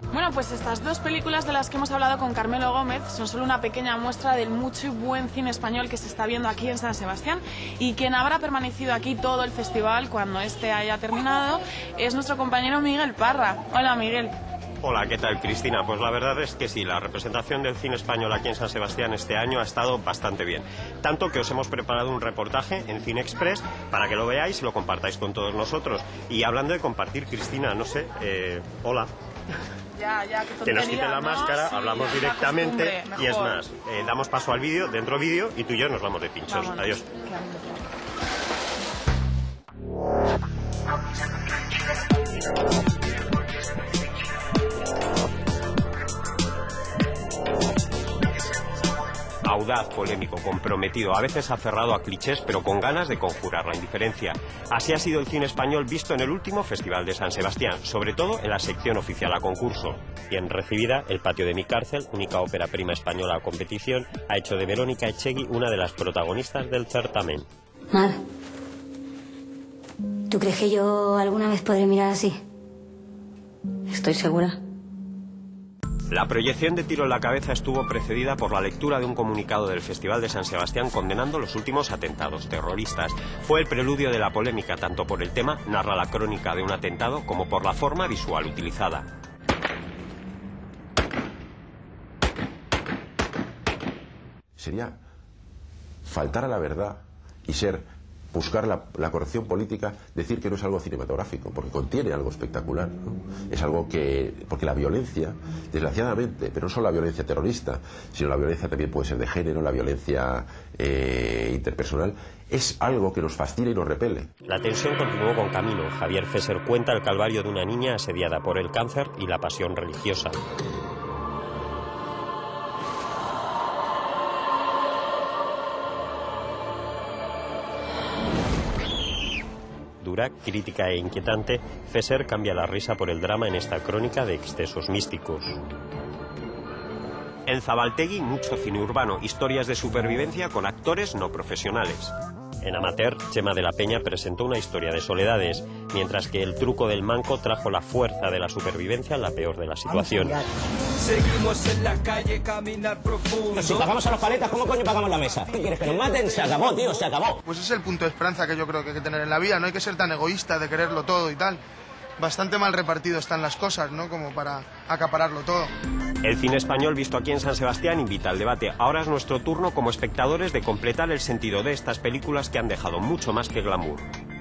Bueno, pues estas dos películas de las que hemos hablado con Carmelo Gómez son solo una pequeña muestra del mucho y buen cine español que se está viendo aquí en San Sebastián, y quien habrá permanecido aquí todo el festival cuando este haya terminado es nuestro compañero Miguel Parra. Hola, Miguel. Hola, ¿qué tal, Cristina? Pues la verdad es que sí, la representación del cine español aquí en San Sebastián este año ha estado bastante bien. Tanto que os hemos preparado un reportaje en Cine Express para que lo veáis y lo compartáis con todos nosotros. Y hablando de compartir, Cristina, no sé, hola. Ya, qué tontería, que nos quiten la máscara, sí, hablamos directamente y es mejor. más, damos paso al vídeo, dentro vídeo, y tú y yo nos vamos de pinchos. Vámonos. Adiós. Audaz, polémico, comprometido, a veces aferrado a clichés, pero con ganas de conjurar la indiferencia. Así ha sido el cine español visto en el último Festival de San Sebastián, sobre todo en la sección oficial a concurso. Bien recibida, El patio de mi cárcel, única ópera prima española a competición, ha hecho de Verónica Echegui una de las protagonistas del certamen. Mar, ¿tú crees que yo alguna vez podré mirar así? Estoy segura. La proyección de Tiro en la cabeza estuvo precedida por la lectura de un comunicado del Festival de San Sebastián condenando los últimos atentados terroristas. Fue el preludio de la polémica, tanto por el tema, narra la crónica de un atentado, como por la forma visual utilizada. Sería faltar a la verdad y buscar la corrección política, decir que no es algo cinematográfico, porque contiene algo espectacular, ¿no? Es algo porque la violencia, desgraciadamente, pero no solo la violencia terrorista, sino la violencia también puede ser de género, la violencia interpersonal, es algo que nos fascina y nos repele. La tensión continuó con Camino. Javier Fesser cuenta el calvario de una niña asediada por el cáncer y la pasión religiosa. Dura, crítica e inquietante, Fesser cambia la risa por el drama en esta crónica de excesos místicos. En Zabaltegui, mucho cine urbano, historias de supervivencia con actores no profesionales. En Amateur, Chema de la Peña presentó una historia de soledades, mientras que El truco del manco trajo la fuerza de la supervivencia en la peor de las situaciones. Seguimos en la calle, caminar profundo. Si pagamos a los paletas, ¿cómo coño pagamos la mesa? ¿Qué quieres, que nos maten? Se acabó, tío, se acabó. Pues es el punto de esperanza que yo creo que hay que tener en la vida. No hay que ser tan egoísta de quererlo todo y tal. Bastante mal repartido están las cosas, ¿no? Como para acapararlo todo. El cine español visto aquí en San Sebastián invita al debate. Ahora es nuestro turno como espectadores de completar el sentido de estas películas que han dejado mucho más que glamour.